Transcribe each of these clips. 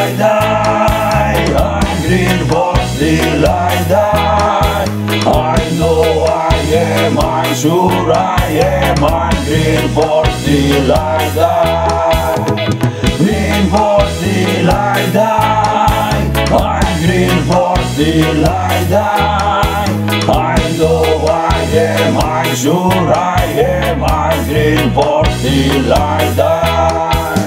I die, I'm green for still I die. I know I am, I'm sure I am, I'm green for still I die. Green for still I die, I'm green for still I die. I know I am, I'm sure I am, I'm green for still I die.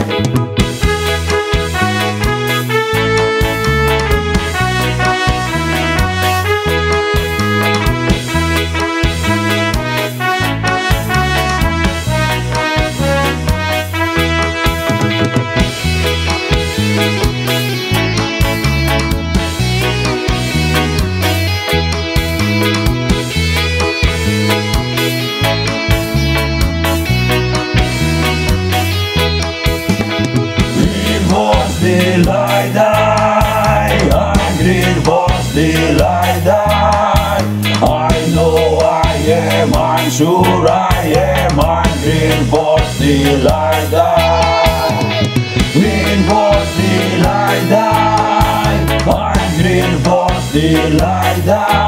Still I die, I'm green for still I die. I know I am, I'm sure I am, I'm green for still I die. Green for still I die, I'm green for still I die.